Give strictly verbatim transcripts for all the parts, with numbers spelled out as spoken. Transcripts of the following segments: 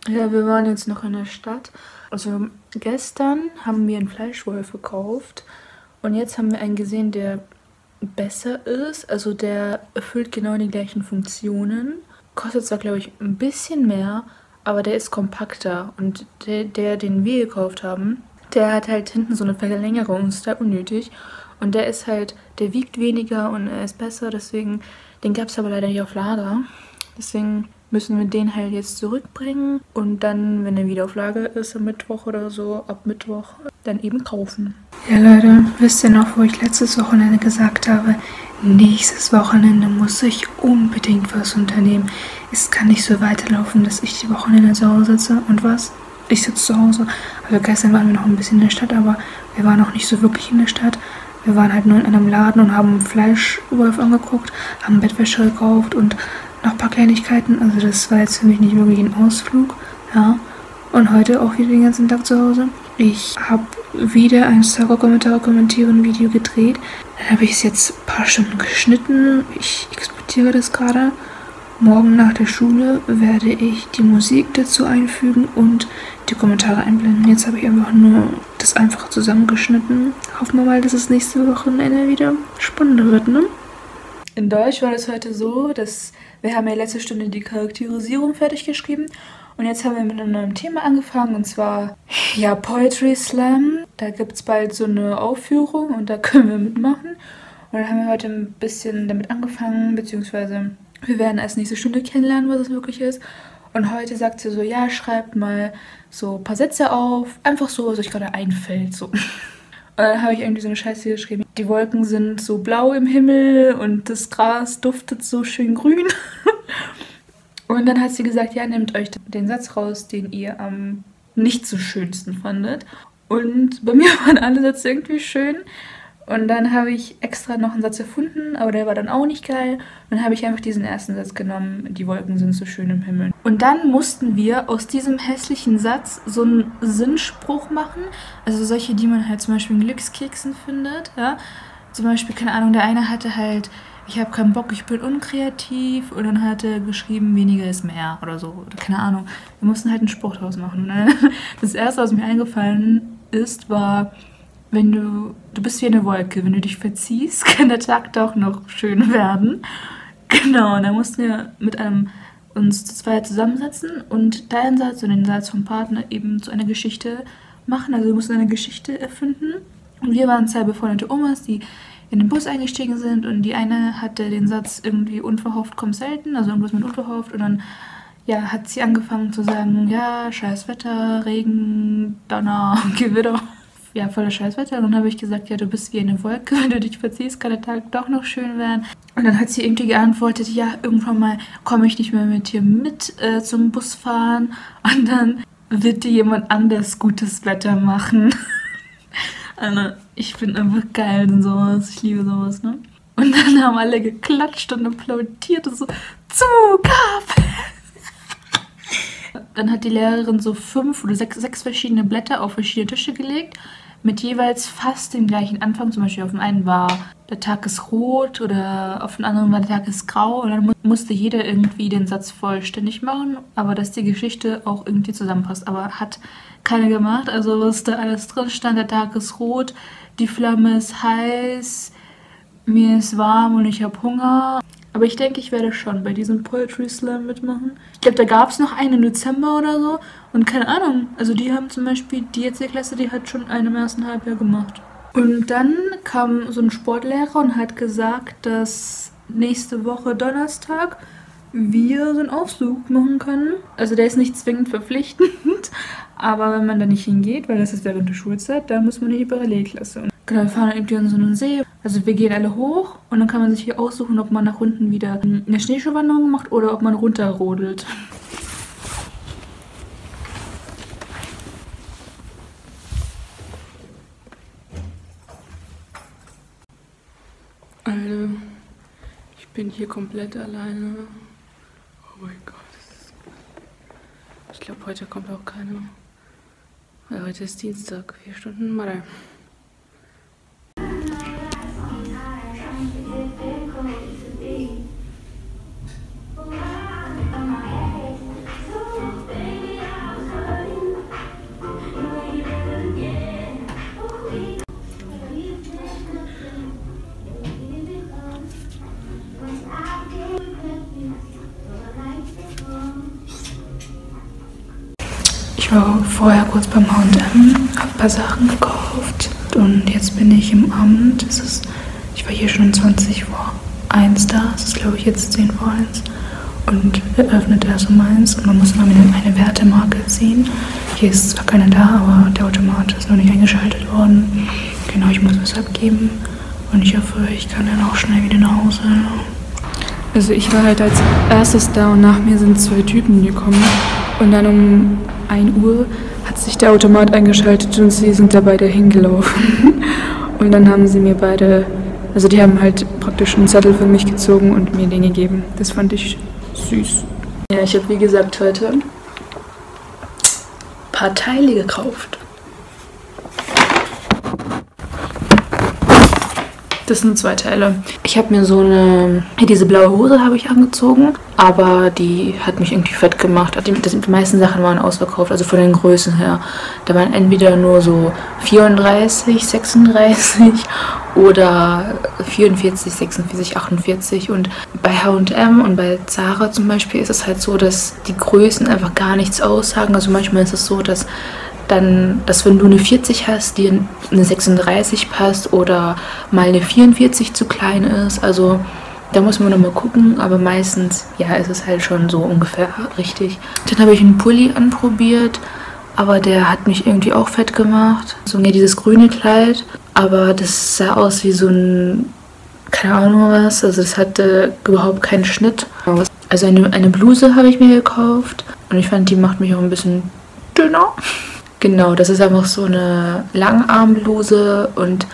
Ja, wir waren jetzt noch in der Stadt. Also gestern haben wir einen Fleischwolf gekauft und jetzt haben wir einen gesehen, der besser ist. Also der erfüllt genau die gleichen Funktionen. Kostet zwar, glaube ich, ein bisschen mehr, aber der ist kompakter. Und der, der, den wir gekauft haben, der hat halt hinten so eine Verlängerung, ist da unnötig. Und der ist halt, der wiegt weniger und er ist besser, deswegen, den gab es aber leider nicht auf Lager. Deswegen müssen wir den halt jetzt zurückbringen und dann, wenn er wieder auf Lager ist, am Mittwoch oder so, ab Mittwoch, dann eben kaufen. Ja, Leute, wisst ihr noch, wo ich letztes Wochenende gesagt habe, nächstes Wochenende muss ich unbedingt was unternehmen. Es kann nicht so weiterlaufen, dass ich die Wochenende zu Hause sitze. Und was? Ich sitze zu Hause. Also gestern waren wir noch ein bisschen in der Stadt, aber wir waren noch nicht so wirklich in der Stadt. Wir waren halt nur in einem Laden und haben Fleischwolf angeguckt, haben Bettwäsche gekauft und noch ein paar Kleinigkeiten. Also das war jetzt für mich nicht wirklich ein Ausflug. Ja. Und heute auch wieder den ganzen Tag zu Hause. Ich habe wieder ein Stalker-Kommentare kommentieren Video gedreht. Dann habe ich es jetzt ein paar Stunden geschnitten. Ich exportiere das gerade. Morgen nach der Schule werde ich die Musik dazu einfügen und die Kommentare einblenden. Jetzt habe ich einfach nur das einfach zusammengeschnitten. Hoffen wir mal, dass es nächste Wochenende wieder spannender wird, ne? In Deutsch war das heute so, dass wir haben ja letzte Stunde die Charakterisierung fertig geschrieben und jetzt haben wir mit einem neuen Thema angefangen und zwar ja Poetry Slam. Da gibt es bald so eine Aufführung und da können wir mitmachen. Und dann haben wir heute ein bisschen damit angefangen, beziehungsweise wir werden als nächste Stunde kennenlernen, was es wirklich ist. Und heute sagt sie so, ja, schreibt mal so ein paar Sätze auf, einfach so, was euch gerade einfällt, so. Und dann habe ich irgendwie so eine Scheiße geschrieben. Die Wolken sind so blau im Himmel und das Gras duftet so schön grün. Und dann hat sie gesagt, ja, nehmt euch den Satz raus, den ihr am nicht so schönsten fandet. Und bei mir waren alle Sätze irgendwie schön. Und dann habe ich extra noch einen Satz erfunden, aber der war dann auch nicht geil. Und dann habe ich einfach diesen ersten Satz genommen, die Wolken sind so schön im Himmel. Und dann mussten wir aus diesem hässlichen Satz so einen Sinnspruch machen. Also solche, die man halt zum Beispiel in Glückskeksen findet. Ja? Zum Beispiel, keine Ahnung, der eine hatte halt, ich habe keinen Bock, ich bin unkreativ. Und dann hat er geschrieben, weniger ist mehr oder so. Oder keine Ahnung. Wir mussten halt einen Spruch draus machen. Und das erste, was mir eingefallen ist, war... Wenn du, du bist wie eine Wolke, wenn du dich verziehst, kann der Tag doch noch schön werden. Genau, und dann mussten wir mit einem uns zu zweit zusammensetzen und deinen Satz und den Satz vom Partner eben zu einer Geschichte machen. Also wir mussten eine Geschichte erfinden. Und wir waren zwei befreundete Omas, die in den Bus eingestiegen sind und die eine hatte den Satz irgendwie unverhofft kommt selten, also irgendwas mit unverhofft und dann ja, hat sie angefangen zu sagen, ja, scheiß Wetter, Regen, Donner, Gewitter. Ja, voller Scheißwetter. Und dann habe ich gesagt, ja, du bist wie eine Wolke, wenn du dich verziehst, kann der Tag doch noch schön werden. Und dann hat sie irgendwie geantwortet, ja, irgendwann mal komme ich nicht mehr mit dir mit äh, zum Busfahren. Und dann wird dir jemand anders gutes Wetter machen. Also, ich bin einfach geil in sowas. Ich liebe sowas, ne? Und dann haben alle geklatscht und applaudiert und so, Zugabe! Dann hat die Lehrerin so fünf oder sechs, sechs verschiedene Blätter auf verschiedene Tische gelegt, mit jeweils fast dem gleichen Anfang. Zum Beispiel auf dem einen war, der Tag ist rot oder auf dem anderen war, der Tag ist grau. Und dann mu musste jeder irgendwie den Satz vollständig machen, aber dass die Geschichte auch irgendwie zusammenpasst. Aber hat keiner gemacht. Also was da alles drin stand, der Tag ist rot, die Flamme ist heiß, mir ist warm und ich habe Hunger. Aber ich denke, ich werde schon bei diesem Poetry Slam mitmachen. Ich glaube, da gab es noch einen im Dezember oder so. Und keine Ahnung, also die haben zum Beispiel, die jetzt die Klasse, die hat schon einen im ersten Halbjahr gemacht. Und dann kam so ein Sportlehrer und hat gesagt, dass nächste Woche Donnerstag wir so einen Ausflug machen können. Also der ist nicht zwingend verpflichtend, aber wenn man da nicht hingeht, weil das ist während der Schulzeit, dann muss man in die Parallelklasse. Genau, wir fahren irgendwie an so einen See. Also wir gehen alle hoch und dann kann man sich hier aussuchen, ob man nach unten wieder eine Schneeschuhwanderung macht oder ob man runterrodelt. Also, ich bin hier komplett alleine. Oh mein Gott. Ich glaube, heute kommt auch keiner. Weil heute ist Dienstag, vier Stunden Mathe. Ich war vorher kurz beim H und M, habe ein paar Sachen gekauft und jetzt bin ich im Amt. Es ist, ich war hier schon um zwanzig vor eins da, es ist glaube ich jetzt zehn vor eins und eröffnet erst um eins und man muss mal eine, eine Wertemarke ziehen. Hier ist zwar keiner da, aber der Automat ist noch nicht eingeschaltet worden. Genau, ich muss was abgeben und ich hoffe, ich kann dann auch schnell wieder nach Hause. Also ich war halt als erstes da und nach mir sind zwei Typen gekommen und dann um ein Uhr hat sich der Automat eingeschaltet und sie sind da beide hingelaufen. Und dann haben sie mir beide, also die haben halt praktisch einen Zettel für mich gezogen und mir den gegeben. Das fand ich süß. Ja, ich habe wie gesagt heute ein paar Teile gekauft. Das sind zwei Teile. Ich habe mir so eine, diese blaue Hose habe ich angezogen, aber die hat mich irgendwie fett gemacht. Die, das, die meisten Sachen waren ausverkauft, also von den Größen her. Da waren entweder nur so vierunddreißig, sechsunddreißig oder vierundvierzig, sechsundvierzig, achtundvierzig. Und bei H und M und bei Zara zum Beispiel ist es halt so, dass die Größen einfach gar nichts aussagen. Also manchmal ist es so, dass dann, dass wenn du eine vierzig hast, dir eine sechsunddreißig passt oder mal eine vierundvierzig zu klein ist. Also da muss man nochmal gucken, aber meistens, ja, ist es halt schon so ungefähr richtig. Dann habe ich einen Pulli anprobiert, aber der hat mich irgendwie auch fett gemacht. So ja, dieses grüne Kleid, aber das sah aus wie so ein, keine Ahnung was, also das hatte überhaupt keinen Schnitt. Also eine, eine Bluse habe ich mir gekauft und ich fand, die macht mich auch ein bisschen dünner. Genau, das ist einfach so eine Langarmbluse und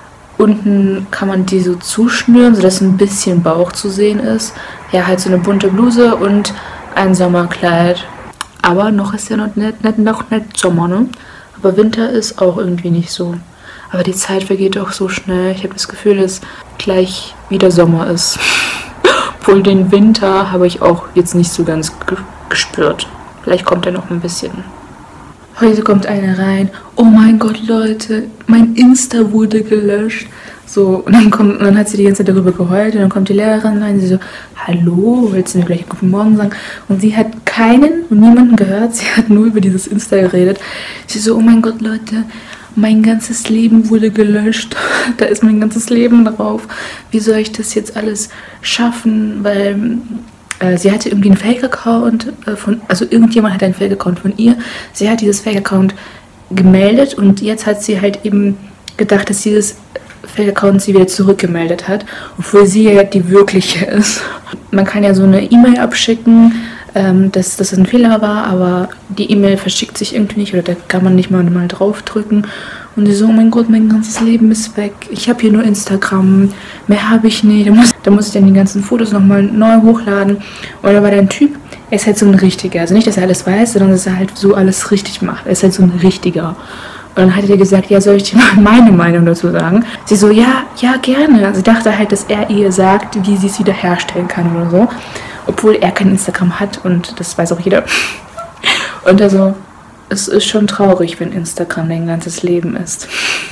unten kann man die so zuschnüren, sodass ein bisschen Bauch zu sehen ist. Ja, halt so eine bunte Bluse und ein Sommerkleid. Aber noch ist ja noch nicht, nicht, noch nicht Sommer, ne? Aber Winter ist auch irgendwie nicht so. Aber die Zeit vergeht auch so schnell. Ich habe das Gefühl, dass gleich wieder Sommer ist. Obwohl den Winter habe ich auch jetzt nicht so ganz gespürt. Vielleicht kommt er noch ein bisschen. Heute kommt eine rein, oh mein Gott, Leute, mein Insta wurde gelöscht. So, und dann, kommt, und dann hat sie die ganze Zeit darüber geheult und dann kommt die Lehrerin rein und sie so, hallo, willst du mir gleich guten Morgen sagen? Und sie hat keinen und niemanden gehört, sie hat nur über dieses Insta geredet. Sie so, oh mein Gott, Leute, mein ganzes Leben wurde gelöscht, da ist mein ganzes Leben drauf. Wie soll ich das jetzt alles schaffen, weil... Sie hatte irgendwie einen Fake-Account von, also irgendjemand hat einen Fake-Account von ihr. Sie hat dieses Fake-Account gemeldet und jetzt hat sie halt eben gedacht, dass dieses Fake-Account sie wieder zurückgemeldet hat, obwohl sie ja die wirkliche ist. Man kann ja so eine E-Mail abschicken, ähm, dass das ein Fehler war, aber die E-Mail verschickt sich irgendwie nicht oder da kann man nicht mal, mal draufdrücken. Und sie so, oh mein Gott, mein ganzes Leben ist weg. Ich habe hier nur Instagram, mehr habe ich nicht. Da muss, da muss ich dann die ganzen Fotos nochmal neu hochladen. Und da war der Typ, er ist halt so ein Richtiger. Also nicht, dass er alles weiß, sondern dass er halt so alles richtig macht. Er ist halt so ein Richtiger. Und dann hat er gesagt, ja, soll ich dir mal meine Meinung dazu sagen? Sie so, ja, ja, gerne. Sie dachte halt, dass er ihr sagt, wie sie es wieder herstellen kann oder so. Obwohl er kein Instagram hat und das weiß auch jeder. Und also... Es ist schon traurig, wenn Instagram dein ganzes Leben ist.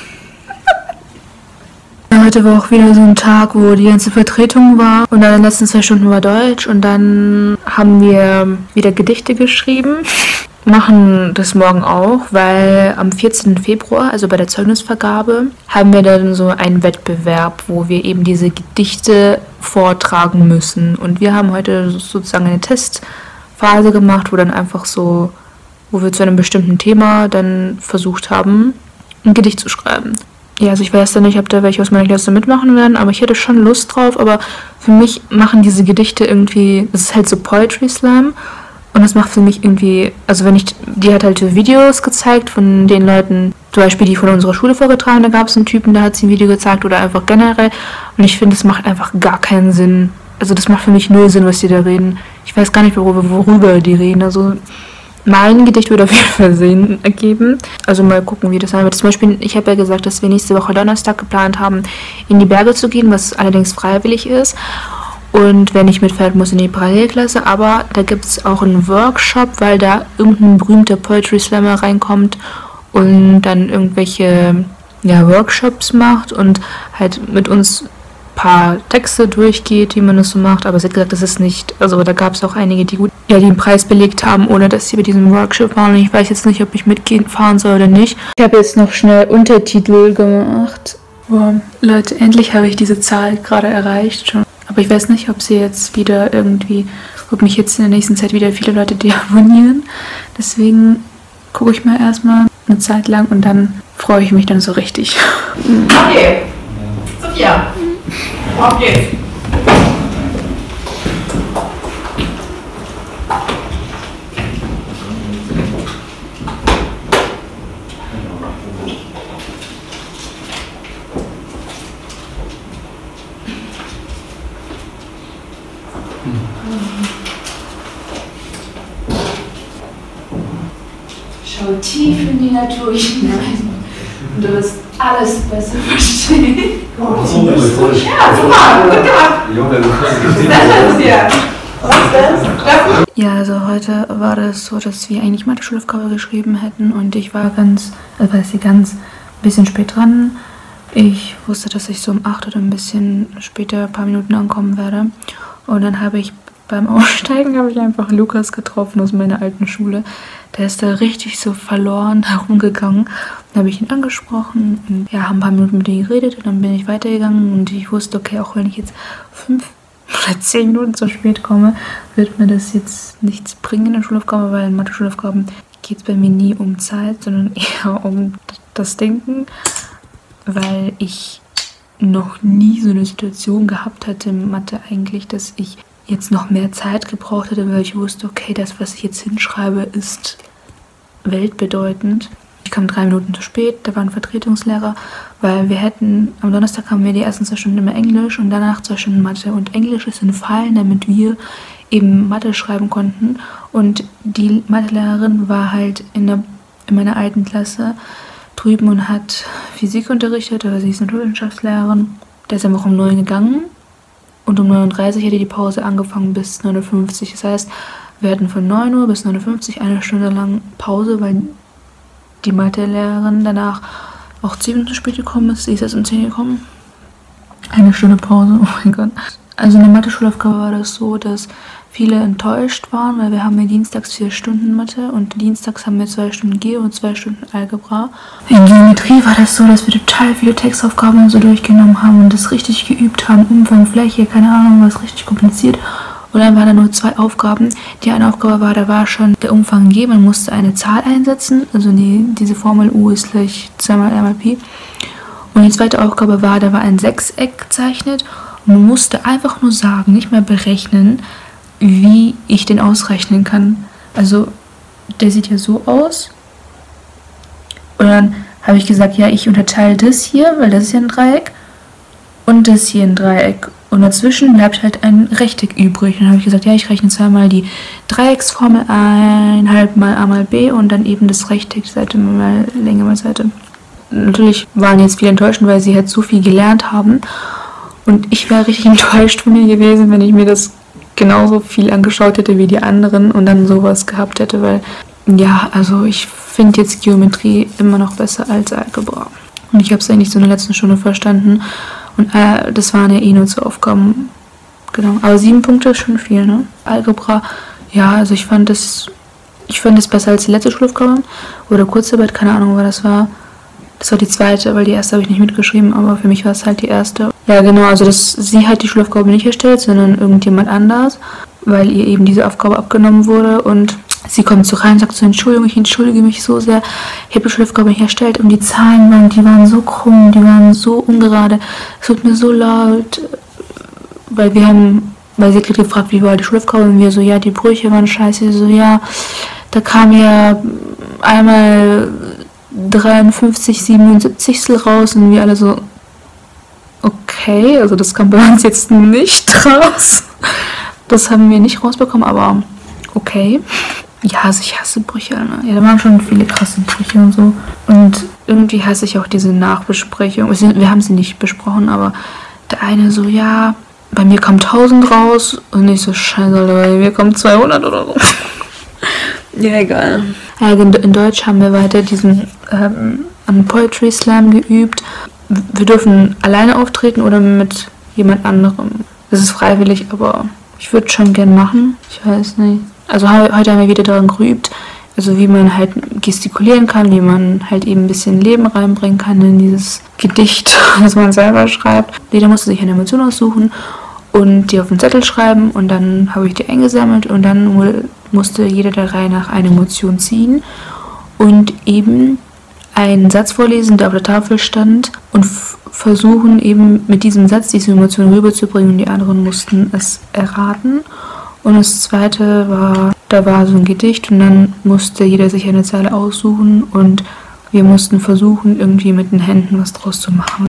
Heute war auch wieder so ein Tag, wo die ganze Vertretung war. Und dann in den letzten zwei Stunden war Deutsch. Und dann haben wir wieder Gedichte geschrieben. Machen das morgen auch, weil am vierzehnten Februar, also bei der Zeugnisvergabe, haben wir dann so einen Wettbewerb, wo wir eben diese Gedichte vortragen müssen. Und wir haben heute sozusagen eine Testphase gemacht, wo dann einfach so... wo wir zu einem bestimmten Thema dann versucht haben, ein Gedicht zu schreiben. Ja, also ich weiß dann nicht, ob da welche aus meiner Klasse mitmachen werden, aber ich hätte schon Lust drauf, aber für mich machen diese Gedichte irgendwie, das ist halt so Poetry Slam und das macht für mich irgendwie, also wenn ich, die hat halt Videos gezeigt von den Leuten, zum Beispiel die von unserer Schule vorgetragen, da gab es einen Typen, der hat sie ein Video gezeigt oder einfach generell und ich finde, das macht einfach gar keinen Sinn. Also das macht für mich null Sinn, was die da reden. Ich weiß gar nicht, worüber, worüber die reden, also... Mein Gedicht würde auf jeden Fall Sinn ergeben. Also mal gucken, wie das sein wird. Zum Beispiel, ich habe ja gesagt, dass wir nächste Woche Donnerstag geplant haben, in die Berge zu gehen, was allerdings freiwillig ist. Und wer nicht mitfährt, muss in die Parallelklasse. Aber da gibt es auch einen Workshop, weil da irgendein berühmter Poetry Slammer reinkommt und dann irgendwelche ja, Workshops macht und halt mit uns ein paar Texte durchgeht, wie man das so macht. Aber sie hat gesagt, das ist nicht, also da gab es auch einige, die gut ja, den Preis belegt haben, ohne dass sie bei diesem Workshop waren. Und ich weiß jetzt nicht, ob ich mitfahren soll oder nicht. Ich habe jetzt noch schnell Untertitel gemacht. Wow. Leute, endlich habe ich diese Zahl gerade erreicht schon. Aber ich weiß nicht, ob sie jetzt wieder irgendwie, ob mich jetzt in der nächsten Zeit wieder viele Leute deabonnieren. Deswegen gucke ich mal erstmal eine Zeit lang und dann freue ich mich dann so richtig. Okay, Sophia, auf geht's. Schau tief in die Natur hinein und du wirst alles besser verstehen. Oh, ja, super, gut gemacht. Was Ja, also heute war das so, dass wir eigentlich Mathe-Schulaufgabe geschrieben hätten und ich war ganz, also war ich ganz ein bisschen spät dran. Ich wusste, dass ich so um acht oder ein bisschen später, ein paar Minuten ankommen werde. Und dann habe ich beim Aussteigen habe ich einfach Lukas getroffen aus meiner alten Schule. Der ist da richtig so verloren herumgegangen. Dann habe ich ihn angesprochen und ja, haben ein paar Minuten mit ihm geredet und dann bin ich weitergegangen und ich wusste, okay, auch wenn ich jetzt fünf oder zehn Minuten zu spät komme, wird mir das jetzt nichts bringen in der Schulaufgabe, weil in Mathe-Schulaufgaben geht es bei mir nie um Zeit, sondern eher um das Denken, weil ich noch nie so eine Situation gehabt hatte in Mathe eigentlich, dass ich jetzt noch mehr Zeit gebraucht hätte, weil ich wusste, okay, das, was ich jetzt hinschreibe, ist weltbedeutend. Ich kam drei Minuten zu spät, da war ein Vertretungslehrer, weil wir hätten, am Donnerstag haben wir die ersten zwei Stunden immer Englisch und danach zwei Stunden Mathe. Und Englisch ist entfallen, damit wir eben Mathe schreiben konnten. Und die Mathelehrerin war halt in, der, in meiner alten Klasse drüben und hat Physik unterrichtet, aber sie ist Naturwissenschaftslehrerin. Der ist einfach um neun gegangen. Und um neun Uhr dreißig hätte die Pause angefangen bis neun Uhr fünfzig. Das heißt, wir hatten von neun Uhr bis neun Uhr fünfzig eine Stunde lang Pause, weil die Mathelehrerin danach auch zehn Minuten zu spät gekommen ist. Sie ist erst um zehn Uhr gekommen. Eine Stunde Pause, oh mein Gott. Also in der Mathe-Schulaufgabe war das so, dass viele enttäuscht waren, weil wir haben ja dienstags vier Stunden Mathe und dienstags haben wir zwei Stunden Geo und zwei Stunden Algebra. In Geometrie war das so, dass wir total viele Textaufgaben und so durchgenommen haben und das richtig geübt haben. Umfang, Fläche, keine Ahnung, was richtig kompliziert. Und dann waren da nur zwei Aufgaben. Die eine Aufgabe war, da war schon der Umfang G, man musste eine Zahl einsetzen, also die, diese Formel U ist gleich zwei mal R mal Pi. Und die zweite Aufgabe war, da war ein Sechseck gezeichnet und man musste einfach nur sagen, nicht mehr berechnen, wie ich den ausrechnen kann. Also der sieht ja so aus. Und dann habe ich gesagt, ja, ich unterteile das hier, weil das ist ja ein Dreieck, und das hier ein Dreieck. Und dazwischen bleibt halt ein Rechteck übrig. Und dann habe ich gesagt, ja, ich rechne zweimal die Dreiecksformel ein, halb mal a mal b und dann eben das Rechteck, Seite mal Länge mal Seite. Natürlich waren jetzt viele enttäuscht, weil sie halt so viel gelernt haben. Und ich wäre richtig enttäuscht von mir gewesen, wenn ich mir das genauso viel angeschaut hätte wie die anderen und dann sowas gehabt hätte, weil, ja, also ich finde jetzt Geometrie immer noch besser als Algebra. Und ich habe es eigentlich so in der letzten Stunde verstanden. Und äh, das waren ja eh nur zwei Aufgaben. Genau. Aber sieben Punkte ist schon viel, ne? Algebra, ja, also ich fand das, ich fand das besser als die letzte Schulaufgabe. Oder Kurzarbeit, keine Ahnung, was das war. Das war die zweite, weil die erste habe ich nicht mitgeschrieben, aber für mich war es halt die erste. Ja, genau, also das, sie hat die Schulaufgabe nicht erstellt, sondern irgendjemand anders, weil ihr eben diese Aufgabe abgenommen wurde und sie kommt so rein und sagt so, Entschuldigung, ich entschuldige mich so sehr, ich habe die Schulaufgabe nicht erstellt und die Zahlen waren, die waren so krumm, die waren so ungerade, es tut mir so leid, weil wir haben, weil sie hat gefragt, wie war die Schulaufgabe und wir so, ja, die Brüche waren scheiße, so, ja, da kam ja einmal dreiundfünfzig siebenundsiebzig raus und wir alle so, okay, also das kam bei uns jetzt nicht raus. Das haben wir nicht rausbekommen, aber okay. Ja, also ich hasse Brüche. Ne? Ja, da waren schon viele krasse Brüche und so. Und irgendwie hasse ich auch diese Nachbesprechung. Wir haben sie nicht besprochen, aber der eine so, ja, bei mir kam tausend raus und ich so, scheiße, bei mir kommen zweihundert oder so. Ja, egal. Ja, in Deutsch haben wir weiter diesen ähm, einen Poetry Slam geübt. Wir dürfen alleine auftreten oder mit jemand anderem. Das ist freiwillig, aber ich würde schon gern machen. Ich weiß nicht. Also heute haben wir wieder daran geübt, also wie man halt gestikulieren kann, wie man halt eben ein bisschen Leben reinbringen kann in dieses Gedicht, was man selber schreibt. Jeder musste sich eine Emotion aussuchen und die auf den Zettel schreiben und dann habe ich die eingesammelt und dann musste jeder der Reihe nach eine Emotion ziehen und eben einen Satz vorlesen, der auf der Tafel stand und versuchen eben mit diesem Satz diese Emotion rüberzubringen und die anderen mussten es erraten. Und das zweite war, da war so ein Gedicht und dann musste jeder sich eine Zeile aussuchen und wir mussten versuchen, irgendwie mit den Händen was draus zu machen.